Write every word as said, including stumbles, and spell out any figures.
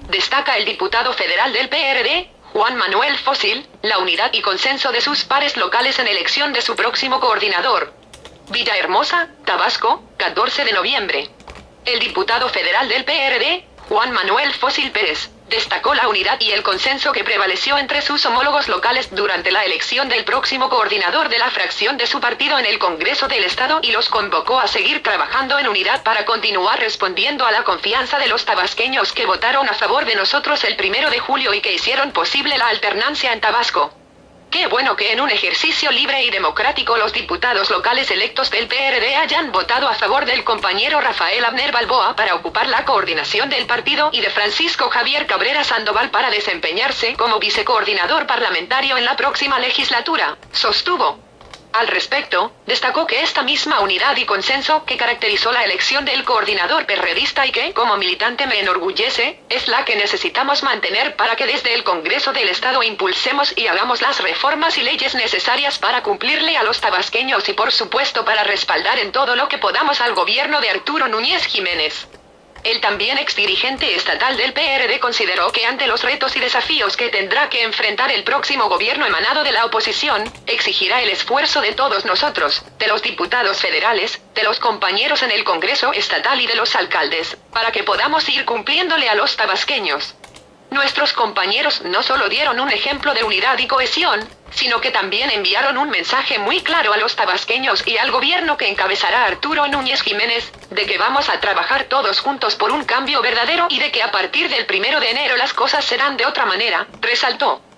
Destaca el diputado federal del P R D, Juan Manuel Fósil, la unidad y consenso de sus pares locales en elección de su próximo coordinador. Villahermosa, Tabasco, catorce de noviembre. El diputado federal del P R D, Juan Manuel Fósil Pérez, destacó la unidad y el consenso que prevaleció entre sus homólogos locales durante la elección del próximo coordinador de la fracción de su partido en el Congreso del Estado y los convocó a seguir trabajando en unidad para continuar respondiendo a la confianza de los tabasqueños que votaron a favor de nosotros el primero de julio y que hicieron posible la alternancia en Tabasco. Qué bueno que en un ejercicio libre y democrático los diputados locales electos del P R D hayan votado a favor del compañero Rafael Abner Balboa para ocupar la coordinación del partido y de Francisco Javier Cabrera Sandoval para desempeñarse como vicecoordinador parlamentario en la próxima legislatura, sostuvo. Al respecto, destacó que esta misma unidad y consenso que caracterizó la elección del coordinador perredista y que, como militante me enorgullece, es la que necesitamos mantener para que desde el Congreso del Estado impulsemos y hagamos las reformas y leyes necesarias para cumplirle a los tabasqueños y por supuesto para respaldar en todo lo que podamos al gobierno de Arturo Núñez Jiménez. El también exdirigente estatal del P R D consideró que ante los retos y desafíos que tendrá que enfrentar el próximo gobierno emanado de la oposición, exigirá el esfuerzo de todos nosotros, de los diputados federales, de los compañeros en el Congreso estatal y de los alcaldes, para que podamos ir cumpliéndole a los tabasqueños. Nuestros compañeros no solo dieron un ejemplo de unidad y cohesión, sino que también enviaron un mensaje muy claro a los tabasqueños y al gobierno que encabezará Arturo Núñez Jiménez, de que vamos a trabajar todos juntos por un cambio verdadero y de que a partir del primero de enero las cosas serán de otra manera, resaltó.